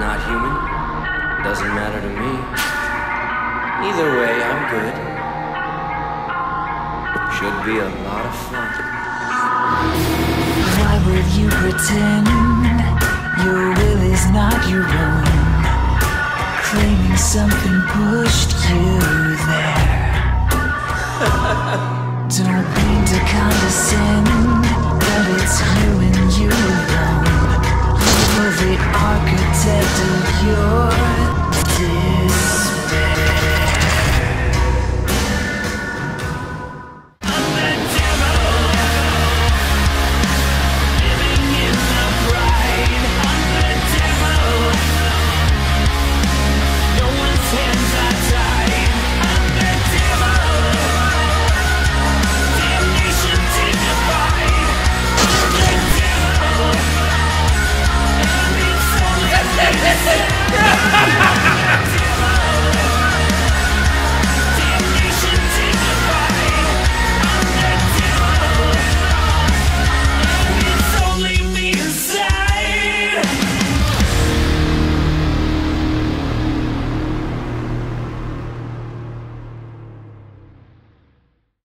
not human, doesn't matter to me. Either way, I'm good. Should be a lot of fun. Why would you pretend your will is not your own? Claiming something pushed you there. Don't mean to condescend, but it's you and you alone. You're the architect of your